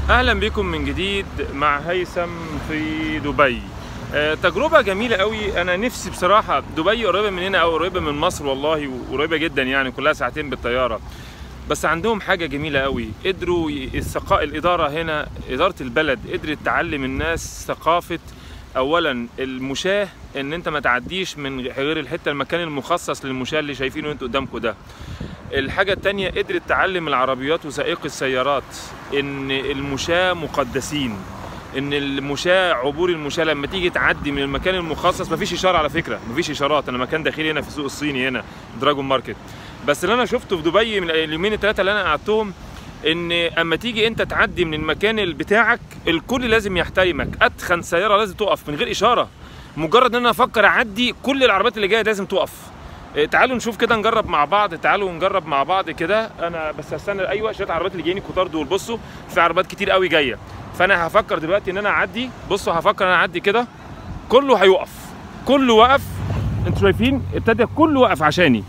اهلا بكم من جديد مع هيثم في دبي. تجربة جميلة قوي. انا نفسي بصراحة، دبي قريبة مننا او قريبة من مصر والله، وقريبة جدا يعني كلها ساعتين بالطيارة. بس عندهم حاجة جميلة قوي، قدروا الإدارة هنا، إدارة البلد قدرت تعلم الناس ثقافة اولا المشاة، ان انت ما تعديش من غير الحتة المكان المخصص للمشاة اللي شايفينه انتوا قدامكم ده. الحاجة التانية قدرت تعلم العربيات وسائق السيارات ان المشاة مقدسين، ان المشاة، عبور المشاة لما تيجي تعدي من المكان المخصص مفيش اشارة، على فكرة مفيش اشارات. انا مكان داخلي هنا في السوق الصيني هنا دراجون ماركت. بس اللي انا شفته في دبي من اليومين الثلاثة اللي انا قعدتهم، ان اما تيجي انت تعدي من المكان بتاعك الكل لازم يحترمك، اتخن سيارة لازم تقف من غير اشارة. مجرد ان انا افكر اعدي كل العربيات اللي جايه لازم تقف. تعالوا نشوف كده، نجرب مع بعض، تعالوا نجرب مع بعض كده. انا بس هستنى. ايوه، شويه العربيات اللي جايين كتار دول، بصوا في عربيات كتير قوي جايه. فانا هفكر دلوقتي ان انا اعدي. بصوا هفكر انا اعدي كده، كله هيقف، كله وقف. انتوا شايفين ابتدى كله وقف عشاني.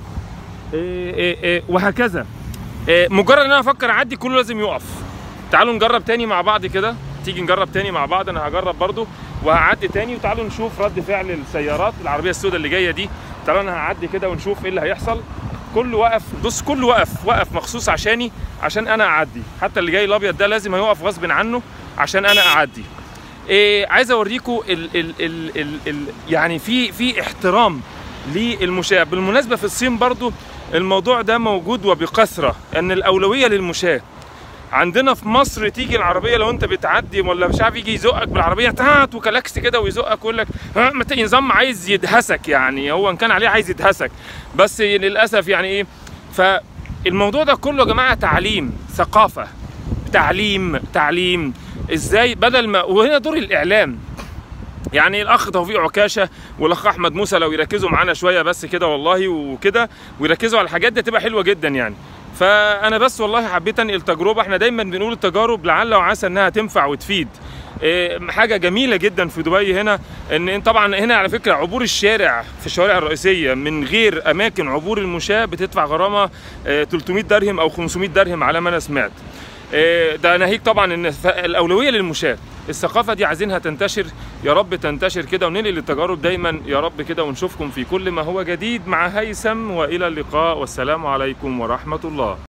وهكذا. مجرد ان انا افكر اعدي كله لازم يقف. تعالوا نجرب تاني مع بعض كده، تيجي نجرب تاني مع بعض. انا هجرب برضو وهعدي تاني، وتعالوا نشوف رد فعل السيارات. العربيه السوداء اللي جايه دي، تعالوا انا هعدي كده ونشوف ايه اللي هيحصل. كله وقف، بص كله وقف مخصوص عشاني، عشان انا اعدي. حتى اللي جاي الابيض ده لازم هيقف غصب عنه عشان انا اعدي. عايز اوريكم يعني في احترام للمشاة. بالمناسبه في الصين برضو الموضوع ده موجود وبكثره، ان الاولويه للمشاة. عندنا في مصر تيجي العربيه لو انت بتعدي ولا مش عارف، يجي يزقك بالعربيه تات وكلاكس كده ويزقك ويقول لك نظام عايز يدهسك، يعني هو ان كان عليه عايز يدهسك. بس للاسف يعني ايه، فالموضوع ده كله يا جماعه تعليم، ثقافه، تعليم ازاي، بدل ما. وهنا دور الاعلام، يعني الاخ توفيق عكاشه والاخ احمد موسى لو يركزوا معانا شويه بس كده والله وكده، ويركزوا على الحاجات دي تبقى حلوه جدا يعني. فانا بس والله حبيت انقل تجربه. احنا دايما بنقول التجارب لعل وعسى انها تنفع وتفيد. حاجه جميله جدا في دبي هنا، ان طبعا هنا على فكره عبور الشارع في الشوارع الرئيسيه من غير اماكن عبور المشاة بتدفع غرامه 300 درهم او 500 درهم على ما انا سمعت. ده ناهيك طبعا ان الاولويه للمشاة. الثقافه دي عايزينها تنتشر، يا رب تنتشر كده وننقل التجارب دايما يا رب كده. ونشوفكم في كل ما هو جديد مع هيثم، والى اللقاء والسلام عليكم ورحمه الله.